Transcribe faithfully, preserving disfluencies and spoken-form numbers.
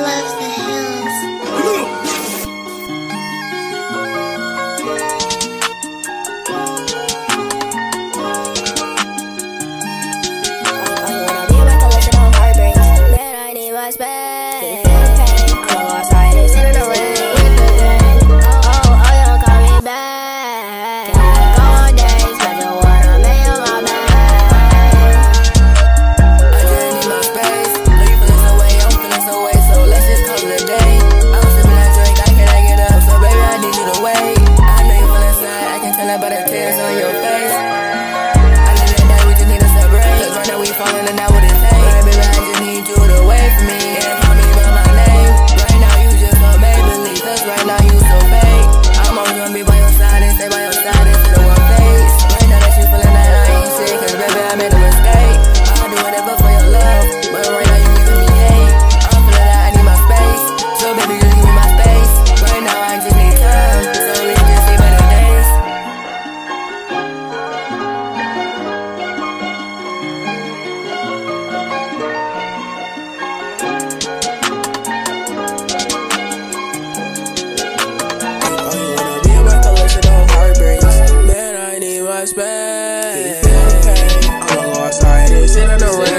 love the hills. I wanna be a recollection of heartbreaks. Man, I need my space. I'm gonna go outside and sit in the rain. Oh, oh, you don't call me back. Go on days, but you wanna make on my back. I just need my space. Know you feeling so way, I'm feeling so way, so let's just call it a day. I'm sipping that drink, I cannot get up, so baby I need you to wait. I know you feeling sad, I can tell that by the tears on your face. I need that day, we just need to separate. Cause right now we falling and that's what it takes. But baby, I just need you to wait for me and call me by my name. Right now you just a Maybelline, cause right now you so fake. I'm always gonna be by your side and stay by your side instead of one face. Right now that you feeling that I ain't sick, cause baby I made a mistake. I'll do whatever for your love, but right now you giving me hate. I'm feeling that I need my space, so baby just give me my space. Right now I just need time, so we can just see better days. Oh, you wanna be in my collection of heartbreaks. Man, I need my space. I'm gonna go outside and sit in the rain.